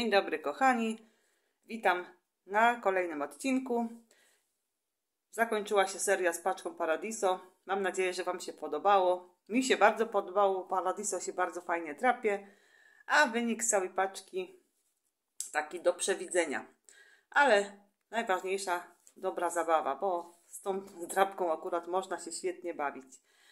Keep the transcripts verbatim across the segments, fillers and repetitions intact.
Dzień dobry kochani, witam na kolejnym odcinku. Zakończyła się seria z paczką Paradiso. Mam nadzieję, że Wam się podobało. Mi się bardzo podobało, Paradiso się bardzo fajnie drapie, a wynik z całej paczki taki do przewidzenia. Ale najważniejsza dobra zabawa, bo z tą drapką akurat można się świetnie bawić.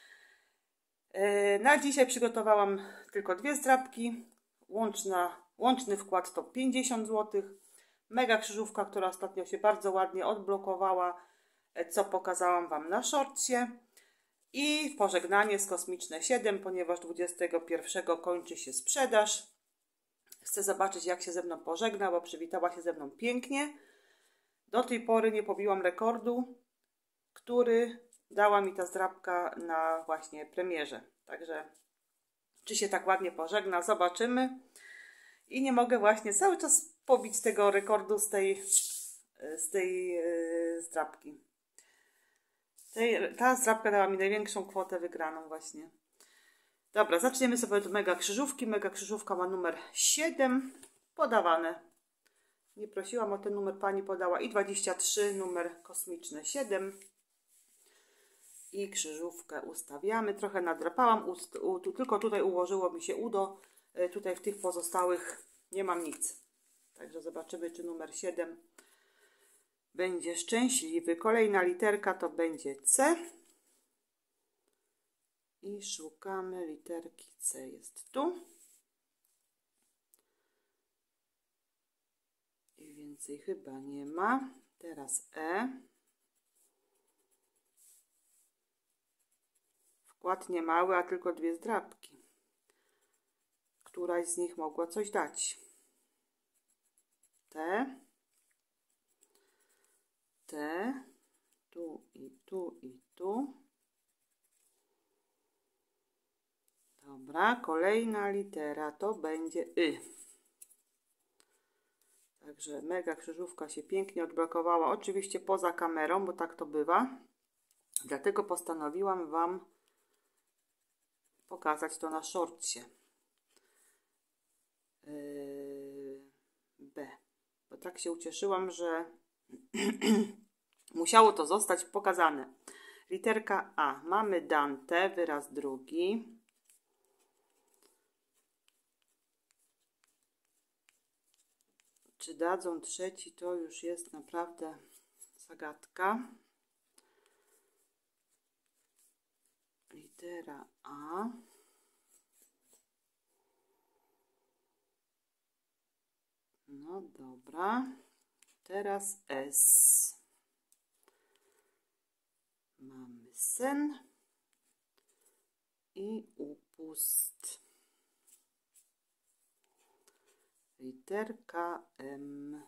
Na dzisiaj przygotowałam tylko dwie zdrapki. Łączna, łączny wkład to pięćdziesiąt złotych. Mega krzyżówka, która ostatnio się bardzo ładnie odblokowała, co pokazałam Wam na shortcie. I pożegnanie z Kosmiczne siedem, ponieważ dwudziestego pierwszego kończy się sprzedaż. Chcę zobaczyć, jak się ze mną pożegna, bo przywitała się ze mną pięknie. Do tej pory nie pobiłam rekordu, który dała mi ta zdrapka na właśnie premierze. Także czy się tak ładnie pożegna, zobaczymy. I nie mogę właśnie cały czas pobić tego rekordu z tej, z tej yy, zdrapki. Tej, ta zdrapka dała mi największą kwotę wygraną właśnie. Dobra, zaczniemy sobie od mega krzyżówki. Mega krzyżówka ma numer siedem. Podawane. Nie prosiłam o ten numer, pani podała. I dwadzieścia trzy, numer Kosmiczne siedem. I krzyżówkę ustawiamy. Trochę nadrapałam, ust, u, tu, tylko tutaj ułożyło mi się udo. Tutaj w tych pozostałych nie mam nic. Także zobaczymy, czy numer siedem będzie szczęśliwy. Kolejna literka to będzie C. I szukamy literki C. Jest tu. I więcej chyba nie ma. Teraz E. Wkład nie mały, a tylko dwie zdrapki. Któraś z nich mogła coś dać. T. T. Tu i tu i tu. Dobra, kolejna litera to będzie Y. Także mega krzyżówka się pięknie odblokowała. Oczywiście poza kamerą, bo tak to bywa. Dlatego postanowiłam Wam pokazać to na shortcie. B. Bo tak się ucieszyłam, że musiało to zostać pokazane. Literka A. Mamy Dante, wyraz drugi. Czy dadzą trzeci, to już jest naprawdę zagadka. Litera A. No dobra. Teraz S. Mamy sen i upust. Literka M.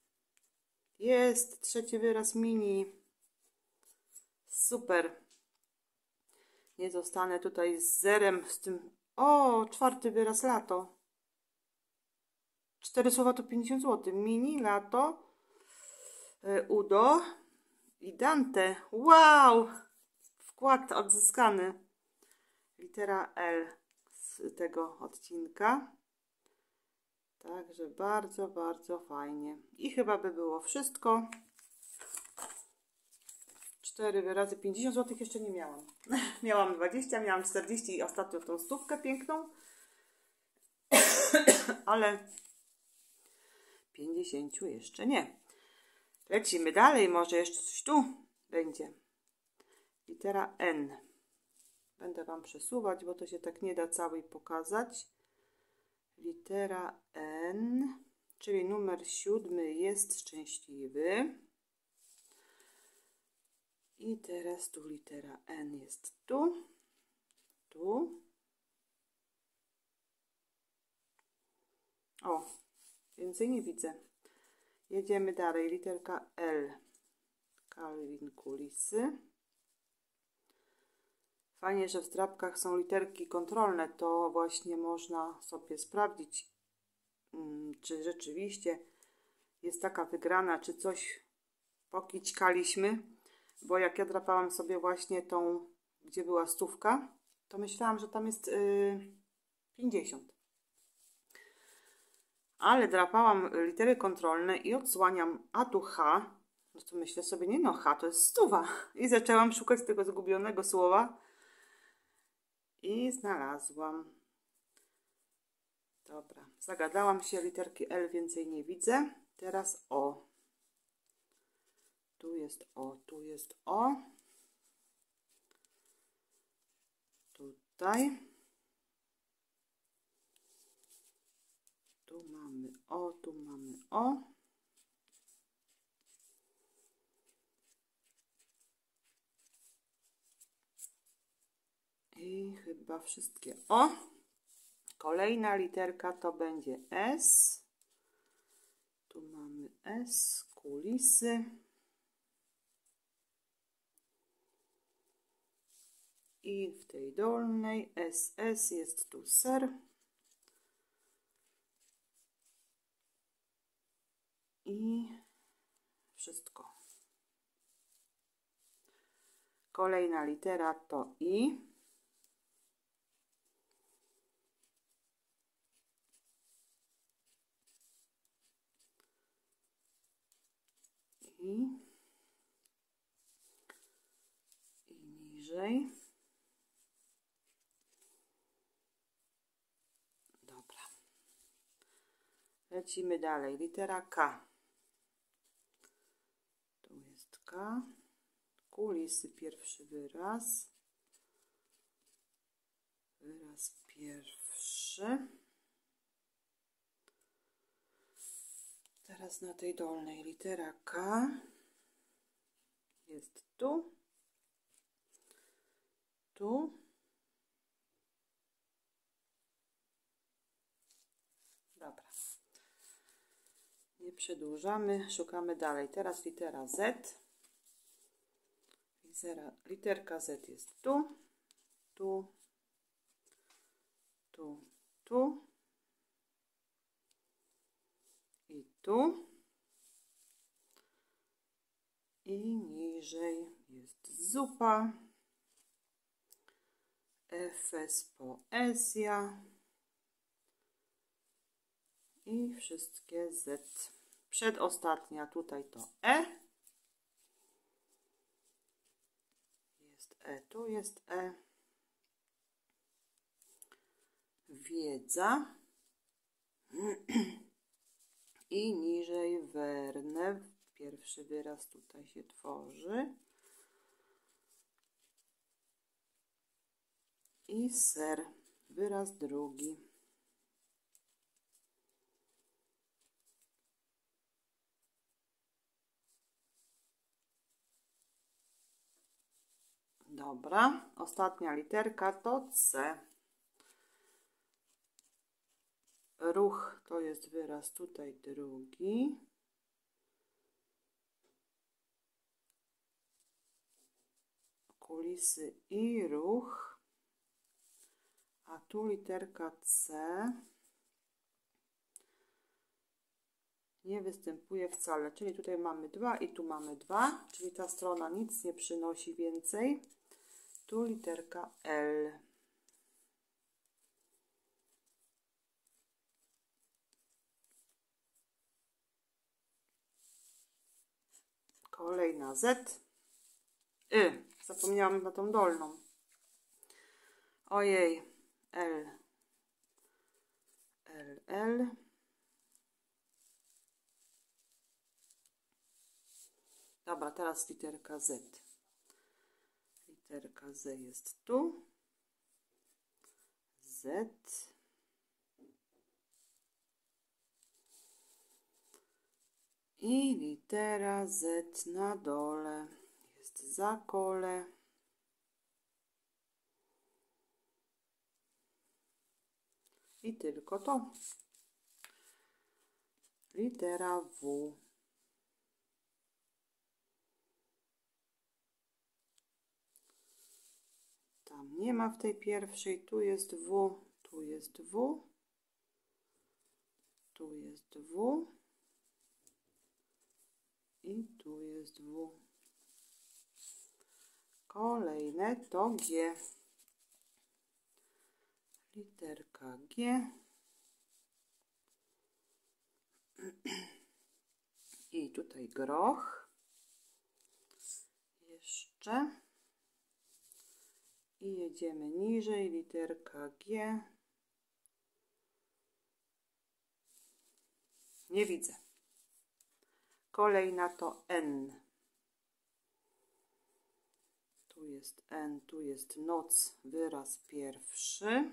Jest trzeci wyraz mini. Super. Nie zostanę tutaj z zerem z tym. O, czwarty wyraz lato. Cztery słowa to pięćdziesiąt złotych. Mini, lato, udo i Dante. Wow! Wkład odzyskany. Litera L z tego odcinka. Także bardzo, bardzo fajnie. I chyba by było wszystko. Cztery wyrazy, pięćdziesiąt złotych jeszcze nie miałam. Miałam dwadzieścia, miałam czterdzieści i ostatnio tą stówkę piękną. Ale pięćdziesiąt jeszcze nie. Lecimy dalej, może jeszcze coś tu będzie. Litera N. Będę Wam przesuwać, bo to się tak nie da całej pokazać. Litera N, czyli numer siódmy jest szczęśliwy. I teraz tu litera N jest tu, tu. O, więcej nie widzę. Jedziemy dalej. Literka L. Calvin kulisy. Fajnie, że w zdrapkach są literki kontrolne. To właśnie można sobie sprawdzić, czy rzeczywiście jest taka wygrana, czy coś pokićkaliśmy. Bo jak ja drapałam sobie właśnie tą, gdzie była stówka, to myślałam, że tam jest yy, pięćdziesiąt. ale drapałam litery kontrolne i odsłaniam, a tu H, no to myślę sobie, nie no, H to jest stuwa. I zaczęłam szukać tego zgubionego słowa i znalazłam. Dobra, zagadałam się, literki L więcej nie widzę. Teraz O. Tu jest O, tu jest O. Tutaj. Tu mamy O, tu mamy O. I chyba wszystkie O. Kolejna literka to będzie S. Tu mamy S, kulisy. I w tej dolnej S S jest tu ser. I wszystko. Kolejna litera to I. I, i niżej. Dobra. Lecimy dalej. Litera K. Tu jest K. Kulisy, pierwszy wyraz. Wyraz pierwszy. Teraz na tej dolnej litera K jest tu, tu. Dobra. Nie przedłużamy, szukamy dalej. Teraz litera Z. Litera, literka Z jest tu, tu, tu, tu i tu. I niżej jest zupa. Efes, poezja. I wszystkie Z. Przedostatnia tutaj to E. Jest E, tu jest E. Wiedza. I niżej werne. Pierwszy wyraz tutaj się tworzy. I ser. Wyraz drugi. Dobra. Ostatnia literka to C. Ruch to jest wyraz tutaj drugi. Kulisy i ruch. A tu literka C nie występuje wcale. Czyli tutaj mamy dwa i tu mamy dwa. Czyli ta strona nic nie przynosi więcej. Tu literka L. Kolejna Z. Y. Zapomniałam na tą dolną. Ojej. L. L, L. Dobra, teraz literka Z. Literka Z jest tu. Z. I litera Z na dole jest za kole. I tylko to. Litera W. Tam nie ma w tej pierwszej. Tu jest W. Tu jest W. Tu jest W. I tu jest W. Kolejne to G. Literka G. I tutaj groch. Jeszcze. I jedziemy niżej, literka G. Nie widzę. Kolejna to N. Tu jest N, tu jest noc, wyraz pierwszy.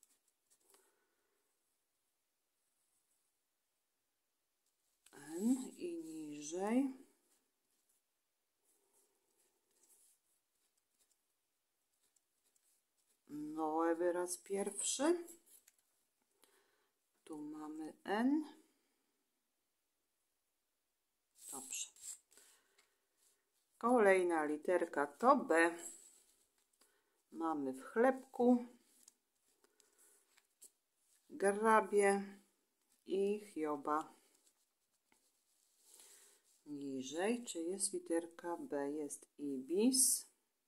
N i niżej. Noe, wyraz pierwszy. Tu mamy N. Dobrze. Kolejna literka to B. Mamy w chlebku, grabie i Hioba. Niżej, czy jest literka B? Jest ibis.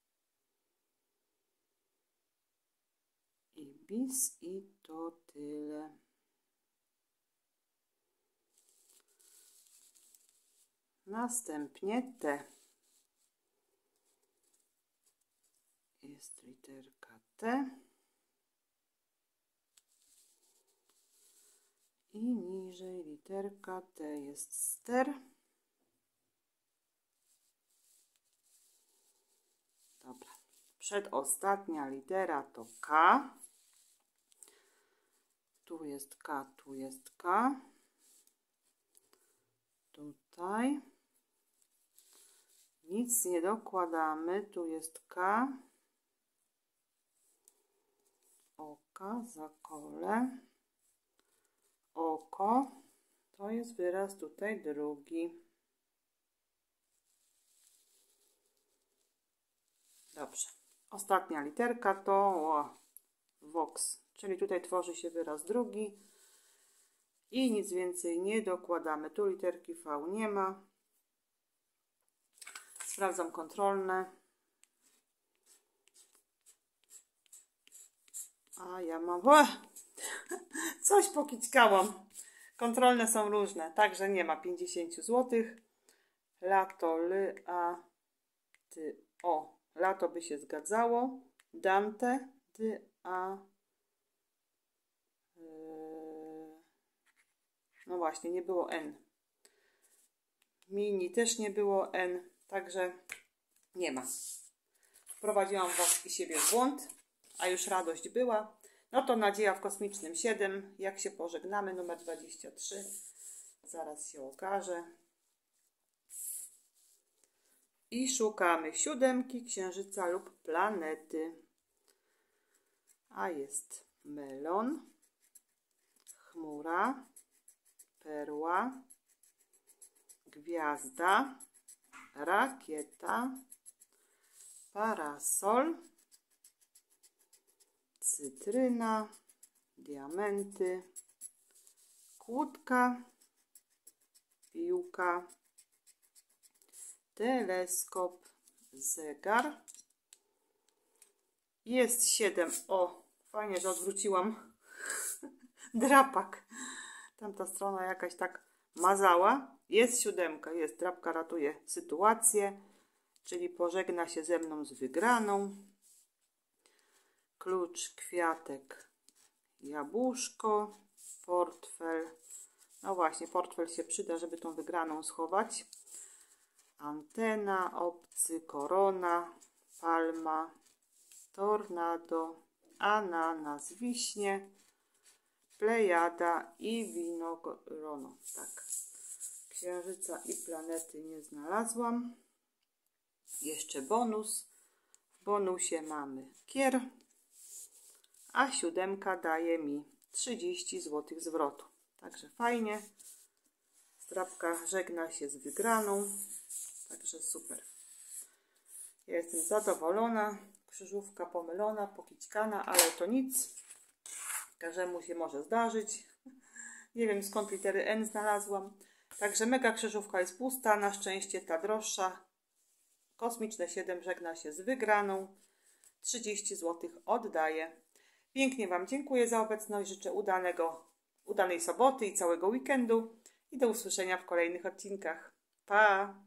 Ibis i to tyle. Następnie T. Jest literka T. I niżej literka T jest ster. Dobra. Przedostatnia litera to K. Tu jest K, tu jest K. Tutaj. Nic nie dokładamy. Tu jest K. Oka, zakole. Oko. To jest wyraz tutaj drugi. Dobrze. Ostatnia literka to o, vox, czyli tutaj tworzy się wyraz drugi. I nic więcej nie dokładamy. Tu literki V nie ma. Sprawdzam kontrolne. A ja mam... O! Coś pokićkałam. Kontrolne są różne. Także nie ma pięćdziesiąt złotych. Lato, ly, a, ty, o. Lato by się zgadzało. Dante, dy, a. Yy. No właśnie, nie było N. Mini też nie było N. Także nie ma. Wprowadziłam Was i siebie w błąd, a już radość była. No to nadzieja w kosmicznym siedem. Jak się pożegnamy? Numer dwadzieścia trzy. Zaraz się okaże. I szukamy siódemki, księżyca lub planety. A jest melon, chmura, perła, gwiazda, rakieta, parasol, cytryna, diamenty, kłódka, piłka, teleskop, zegar. Jest siedem. O, fajnie, że odwróciłam drapak. Tamta strona jakaś tak mazała. Jest siódemka, jest drapka, ratuje sytuację, czyli pożegna się ze mną z wygraną. Klucz, kwiatek, jabłuszko, portfel. No właśnie, portfel się przyda, żeby tą wygraną schować. Antena, obcy, korona, palma, tornado, ananas, wiśnie, plejada i winogrono. Tak. Księżyca i planety nie znalazłam. Jeszcze bonus. W bonusie mamy kier, a siódemka daje mi trzydzieści złotych zwrotu. Także fajnie. Drapka żegna się z wygraną. Także super. Ja jestem zadowolona. Krzyżówka pomylona, pokićkana, ale to nic. Każdemu się może zdarzyć. Nie wiem, skąd litery N znalazłam. Także mega krzyżówka jest pusta. Na szczęście ta droższa. Kosmiczne siedem żegna się z wygraną. trzydzieści złotych oddaję. Pięknie Wam dziękuję za obecność. Życzę udanego, udanej soboty i całego weekendu. I i do usłyszenia w kolejnych odcinkach. Pa!